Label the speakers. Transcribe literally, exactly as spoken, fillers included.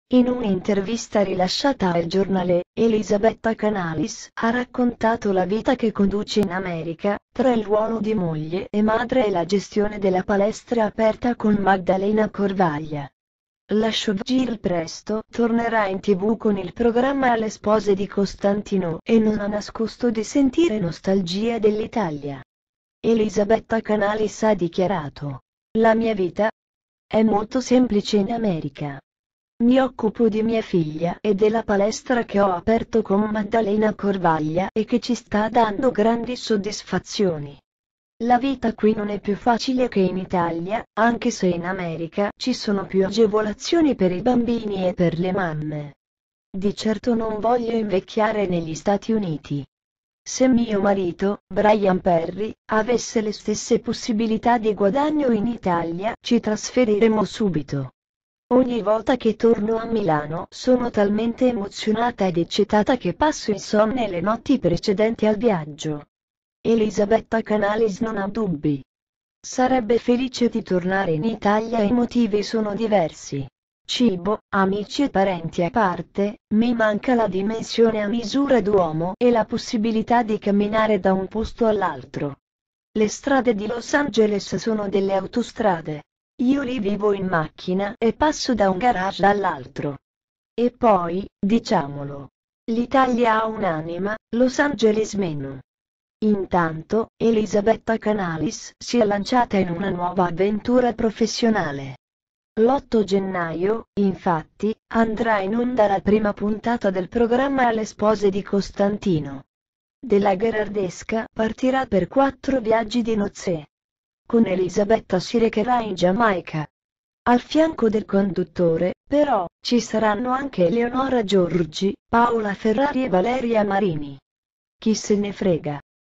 Speaker 1: In un'intervista rilasciata al giornale, Elisabetta Canalis ha raccontato la vita che conduce in America, tra il ruolo di moglie e madre e la gestione della palestra aperta con Maddalena Corvaglia. La showgirl presto tornerà in tivù con il programma Alle spose di Costantino e non ha nascosto di sentire nostalgia dell'Italia. Elisabetta Canalis ha dichiarato: "La mia vita è molto semplice in America. Mi occupo di mia figlia e della palestra che ho aperto con Maddalena Corvaglia e che ci sta dando grandi soddisfazioni. La vita qui non è più facile che in Italia, anche se in America ci sono più agevolazioni per i bambini e per le mamme. Di certo non voglio invecchiare negli Stati Uniti. Se mio marito, Brian Perry, avesse le stesse possibilità di guadagno in Italia, ci trasferiremo subito. Ogni volta che torno a Milano sono talmente emozionata ed eccitata che passo insonne le notti precedenti al viaggio." Elisabetta Canalis non ha dubbi. Sarebbe felice di tornare in Italia e i motivi sono diversi. Cibo, amici e parenti a parte, mi manca la dimensione a misura d'uomo e la possibilità di camminare da un posto all'altro. Le strade di Los Angeles sono delle autostrade. Io lì vivo in macchina e passo da un garage all'altro. E poi, diciamolo, l'Italia ha un'anima, Los Angeles meno. Intanto, Elisabetta Canalis si è lanciata in una nuova avventura professionale. L'otto gennaio, infatti, andrà in onda la prima puntata del programma Alle spose di Costantino. Della Gherardesca partirà per quattro viaggi di nozze. Con Elisabetta si recherà in Giamaica. Al fianco del conduttore, però, ci saranno anche Eleonora Giorgi, Paola Ferrari e Valeria Marini. Chi se ne frega.